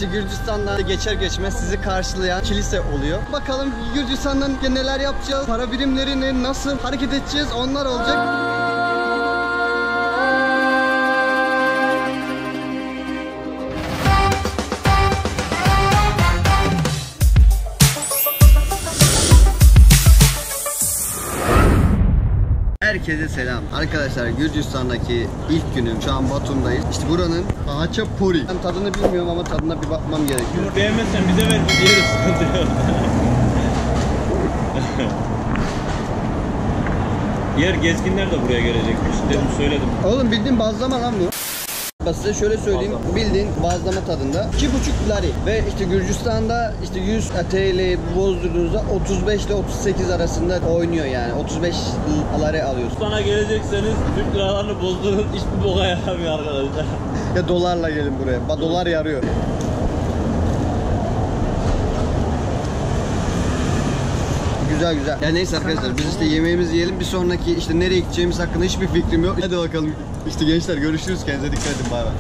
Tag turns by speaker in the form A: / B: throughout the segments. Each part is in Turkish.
A: Gürcistan'dan geçer geçmez sizi karşılayan kilise oluyor. Bakalım Gürcistan'dan neler yapacağız, para birimlerini nasıl hareket edeceğiz, onlar olacak. Herkese selam. Arkadaşlar Gürcistan'daki ilk günüm. Şu an Batum'dayız. İşte buranın Haçapuri. Ben tadını bilmiyorum ama tadına bir bakmam gerekiyor.
B: Beğenmezsen bize ver, biz yeriz, sıkıntı yok. Diğer gezginler de buraya gelecekmiş. Dedim, söyledim.
A: Oğlum bildiğin bazlama lan bu. Size şöyle söyleyeyim, bildiğin bazlama tadında 2,5 lari ve işte Gürcistan'da işte 100 TL bozdurduğunuzda 35 ile 38 arasında oynuyor yani 35 lari alıyorsun.
B: Sana gelecekseniz Türk liralarını bozdurun, hiçbir boka yaramıyor arkadaşlar.
A: Ya dolarla gelin buraya, dolar yarıyor. Güzel güzel. Ya neyse arkadaşlar biz işte yemeğimizi yiyelim, bir sonraki işte nereye gideceğimiz hakkında hiçbir fikrim yok. Hadi bakalım işte gençler, görüşürüz, kendinize dikkat edin, bay bay.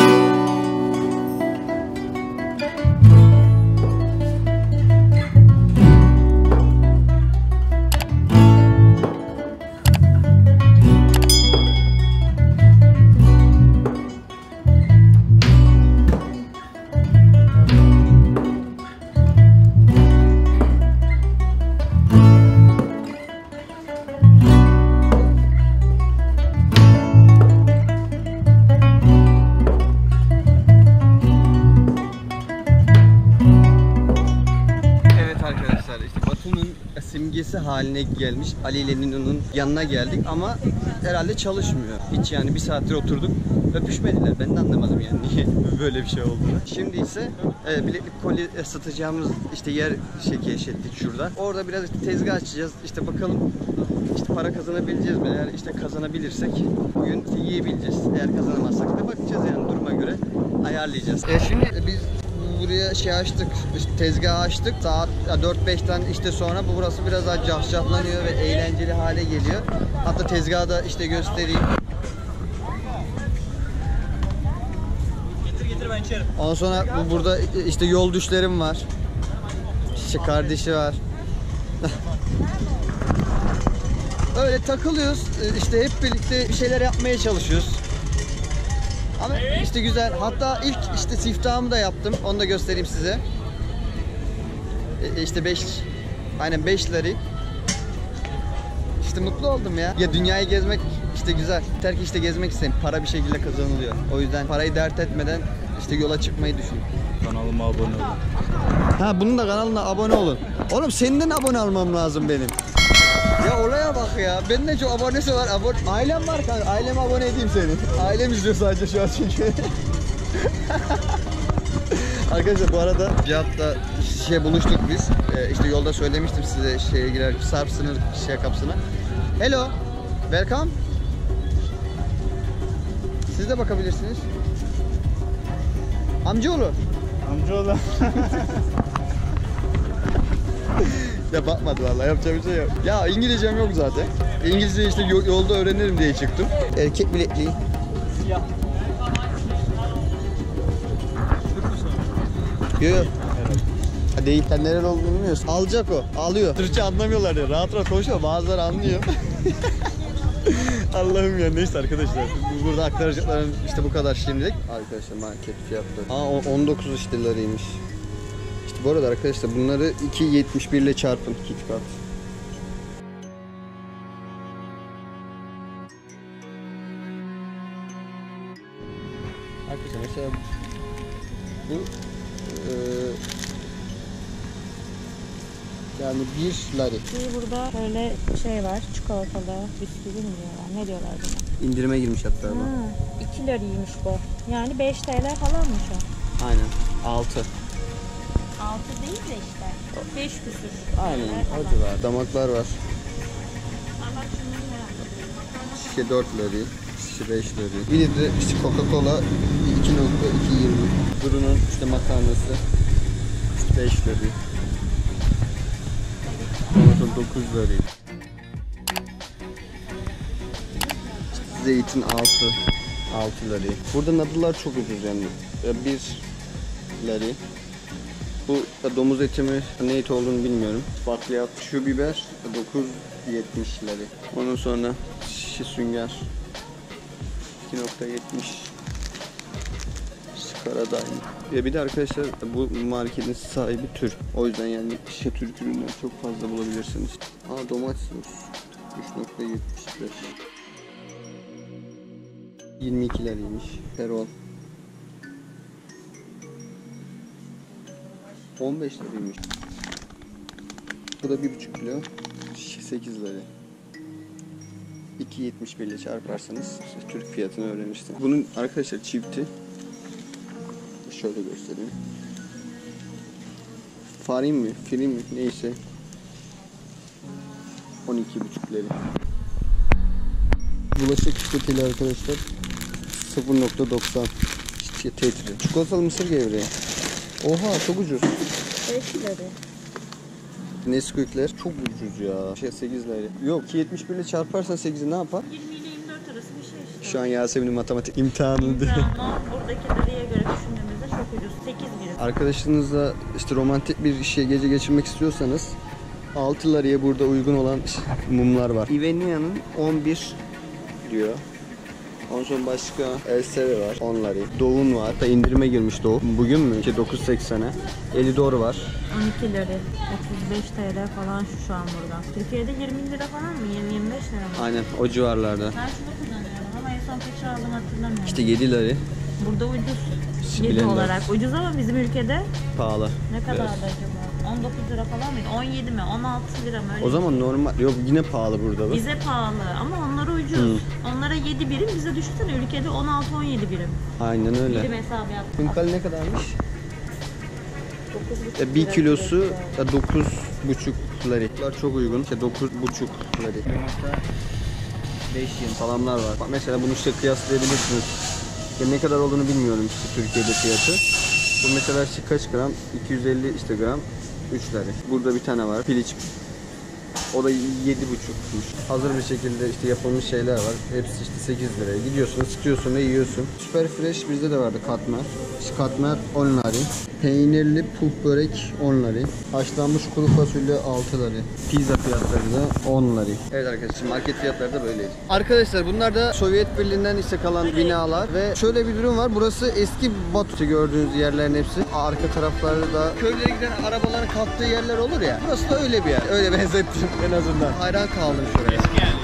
A: Simgesi haline gelmiş Ali ile Nino'nun yanına geldik ama herhalde çalışmıyor. Hiç yani bir saattir oturduk, öpüşmediler. Ben de anlamadım yani niye böyle bir şey olduğunu. Şimdi ise bileklik kolye satacağımız işte yer keşfettik şurada. Orada biraz işte tezgah açacağız. İşte bakalım işte para kazanabileceğiz mi? Eğer işte kazanabilirsek bugün işte yiyebileceğiz. Eğer kazanamazsak da bakacağız yani duruma göre ayarlayacağız. Şimdi biz buraya açtık, işte tezgahı açtık. Saat 4-5'ten işte sonra burası biraz daha cafcaflanıyor ve eğlenceli hale geliyor. Hatta tezgahı da işte göstereyim.
B: Getir ben içerim.
A: Ondan sonra burada işte yol düşlerim var. İşte kardeşi var. Öyle takılıyoruz. İşte hep birlikte bir şeyler yapmaya çalışıyoruz. Ama işte güzel. Hatta ilk işte siftahımı da yaptım. Onu da göstereyim size. İşte 5 lari. İşte mutlu oldum ya. Ya dünyayı gezmek işte güzel. Yeter ki işte gezmek isteyeyim. Para bir şekilde kazanılıyor. O yüzden parayı dert etmeden işte yola çıkmayı düşün.
B: Kanalıma abone olun.
A: Ha, bunun da kanalına abone olun. Oğlum senden abone almam lazım benim. Ya olaya bak ya. Benim de çok abonesi var. Ailem var kanka. Aileme abone edeyim seni. Ailem izliyor sadece şu an çünkü. Arkadaşlar bu arada Cihat'la buluştuk biz. İşte yolda söylemiştim size şeye girer Sarp sınır kapısına. Hello. Welcome. Siz de bakabilirsiniz. Amcaoğlu.
B: Amcaoğlu.
A: Ya bakmadı vallahi, yapacak bir şey yok. Ya İngilizcem yok zaten. İngilizce işte yolda öğrenirim diye çıktım. Erkek bilekliği.
B: Ya.
A: Yok yok. Evet. Değil, sen nereli olduğunu bilmiyorsun. Alacak o, alıyor. Türkçe anlamıyorlar ya, rahat rahat konuşuyor, bazıları anlıyor. Allah'ım ya, neyse arkadaşlar. Burada aktaracaklarım işte bu kadar şimdilik. Arkadaşlar market fiyatları. 19 işte liraymış. İşte bu arada arkadaşlar bunları 2.71 ile çarpın, 2 kat. Arkadaşlar mesela bu yani 1 lari.
C: Burada böyle şey var, çikolatalı bisküvi mi diyorlar, ne diyorlar buna?
A: İndirime girmiş hatta bu.
C: 2 liraymış bu. Yani 5 TL falanmış o.
A: Aynen. 6.
C: 6 değil de işte. 5 küsür.
A: Aynen. O civar. Damaklar var. Şişe 4 lari. Şişe 5 lari. Bir litre işte Coca-Cola 2.220. Duru'nun işte makarnası 5 lari. Ondan 9 lari. Zeytin 6 lari. Burada nadıllar çok ucuz yani. Bir lari. Bu domuz eti mi ne eti olduğunu bilmiyorum. Bakliyat. Şu biber 9.70 lari. Ondan sonra şişi sünger 2.70. Karadayım. Bir de arkadaşlar bu marketin sahibi Türk. O yüzden yani Türk ürünler çok fazla bulabilirsiniz. Domates sos 3.75. 22 liraymış. Perol 15 liraymış. Bu da 1,5 kilo 8 lira. 2.71 ile çarparsanız işte Türk fiyatını öğrenirsiniz. Bunun arkadaşlar çifti. Şöyle göstereyim. Farin mi? Film mi? Neyse. 12,5 lira. Bulaşık şişetiyle arkadaşlar 0.90 tetri. Çikolatalı mısır gevreği. Oha çok ucuz.
C: 5 lira.
A: Nesquik'ler çok ucuz ya. 8 lira. Yok 2.71 ile çarparsan 8'i ne yapar?
C: 20 ile 24 arası bir şey işte.
A: Şu an Yasemin'in matematik imtihanı diyor.
C: Ama buradaki liraya göre düşündüğümüzde çok ucuz. 8 birim.
A: Arkadaşınızla işte romantik bir gece geçirmek istiyorsanız 6 liraya burada uygun olan mumlar var. Ivenia'nın 11 diyor. Ondan sonra başka Elseve var 10 lira. Doğu'nun var. Hatta indirime girmiş Doğu. Bugün mü? 9.80'e. Elidor var.
C: 12 lira. 35 TL falan şu an burada. Türkiye'de 20 lira falan mı? 20-25 lira mı?
A: Aynen o civarlarda.
C: Ben şunu kullanıyorum ama en son kaç aldığımı hatırlamıyorum.
A: İşte 7 lira.
C: Burada ucuz.
A: Blender.
C: 7 olarak ucuz ama bizim ülkede
A: Pahalı.
C: ne kadardı
A: Biraz.
C: acaba? 19 lira falan mıydı? 17 mi? 16 lira mı? Öyle
A: O zaman normal. Yok yine pahalı burada.
C: bize pahalı ama onlara ucuz. Onlara 7 birim, bize düşünsene ülkede 16-17 birim.
A: Aynen öyle.
C: Birim hesabı yaptım.
A: Kumkali ne kadarmış?
C: 9,5
A: 1
C: lira
A: kilosu
C: kilosu.
A: 9,5 lira. Bunlar çok uygun. 9,5 lira. 5 yıl salamlar var. Bak mesela bunu işte kıyaslayabilirsiniz. Ya ne kadar olduğunu bilmiyorum işte Türkiye'de fiyatı. Bu mesela işte kaç gram? 250 işte gram. 3 lira. Burada bir tane var. Piliç. O da 7,5'muş. Hazır bir şekilde işte yapılmış şeyler var. Hepsi işte 8 liraya. Gidiyorsun, ısıtıyorsun ve yiyorsun. Süper Fresh bizde de vardı katmer. İşte katmer 10 lira. Peynirli puf börek 10 lira. Haşlanmış kuru fasulye 6 lira. Pizza fiyatları da 10 lira. Evet arkadaşlar market fiyatları da böyleydi. Arkadaşlar bunlar da Sovyet Birliği'nden işte kalan binalar ve şöyle bir durum var. Burası eski Batu gördüğünüz yerlerin hepsi. Arka taraflarda da köylere giden arabaların kalktığı yerler olur ya. Burası da öyle bir yer. Öyle benzettim en azından. Hayran kaldım şuraya.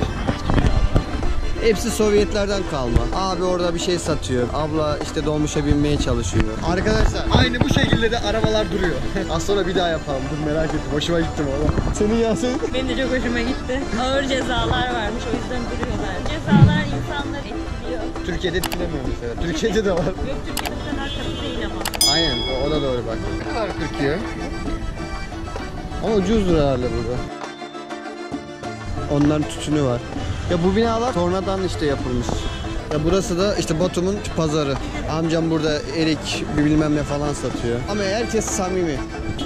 A: Hepsi Sovyetlerden kalma. Abi orada bir şey satıyor. Abla işte dolmuşa binmeye çalışıyor. Arkadaşlar aynı bu şekilde de arabalar duruyor. Az sonra bir daha yapalım. Dur merak ettim. Hoşuma gitti valla. Senin Yasemin?
C: Benim de çok hoşuma gitti. Ağır cezalar varmış, o yüzden duruyorlar. Cezalar insanları etkiliyor.
A: Türkiye'de etkilemiyor mesela. Türkiye'de de var.
C: Yok, Türkiye'de bu kadar katı değil ama.
A: Aynen o da doğru bak. Ne var Türkiye? Ama ucuzdur herhalde burada. Onların tütünü var. Ya bu binalar sonradan işte yapılmış. Ya burası da işte Batum'un pazarı. Amcam burada erik bilmem ne falan satıyor. Ama herkes samimi.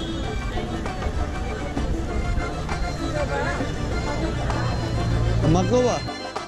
A: Maglova.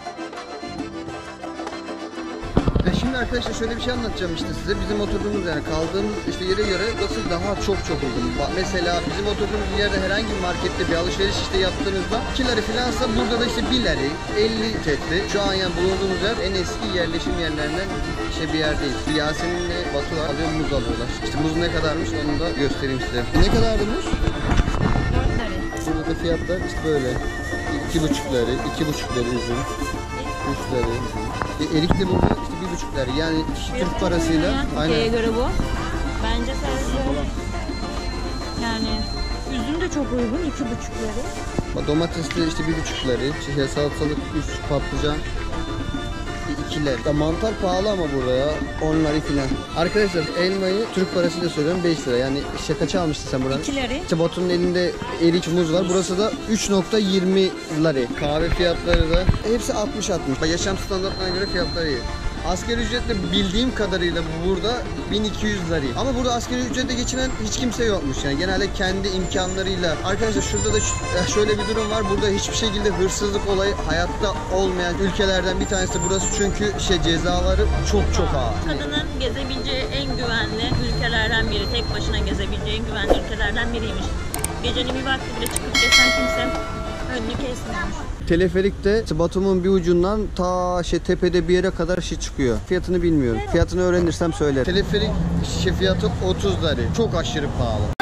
A: Şimdi arkadaşlar şöyle bir şey anlatacağım işte size. Bizim oturduğumuz yani kaldığımız işte yere göre burası daha çok uygun. Mesela bizim oturduğumuz yerde herhangi bir markette bir alışveriş işte yaptığınızda 2 lira filansa burada da işte 1 lira 50 tetli. Şu an yani bulunduğumuz yer en eski yerleşim yerlerinden işte bir yerdeyiz. Yasemin'le Batu alıyor muz alıyorlar. İşte muz ne kadarmış onu da göstereyim size. Ne kadardı muz?
C: 4 lira.
A: Burada da fiyatlar işte böyle. 2,5 lira, 2,5 lira üzüm, 3 lira. Erik de burada işte 1,5 lira. Yani Türk parasıyla
C: Türkiye'ye göre bu. Bence sadece yani üzüm de çok uygun, 2,5 lira.
A: Domates de işte 1,5 lira. İşte salatalık 3 patlıcan 2 lira. Ya mantar pahalı ama burada ya 10 lira filan. Arkadaşlar elmayı Türk parasıyla söylüyorum 5 lira. Yani işte kaça almıştın sen buradan?
C: 2 lira.
A: İşte Batu'nun elinde erik muz var. Burası da 3.20 lira. Kahve fiyatları da hepsi 60-60. Yaşam standartlarına göre fiyatları iyi. Asgari ücretle bildiğim kadarıyla burada 1200 lira. Ama burada asgari ücretle geçinen hiç kimse yokmuş yani genelde kendi imkanlarıyla. Arkadaşlar şurada da şöyle bir durum var. Burada hiçbir şekilde hırsızlık olayı hayatta olmayan ülkelerden bir tanesi burası çünkü cezaları çok ağır.
C: Kadının gezebileceği en güvenli ülke ülkelerden biri. Tek başına gezebileceğin güvenli ülkelerden biriymiş. Gecenin bir vakti bile çıkıp geçen kimse önünü kesmiyormuş.
A: Teleferik de Batum'un bir ucundan ta tepede bir yere kadar çıkıyor. Fiyatını bilmiyorum. Fiyatını öğrenirsem söylerim. Teleferik fiyatı 30 lira. Çok aşırı pahalı.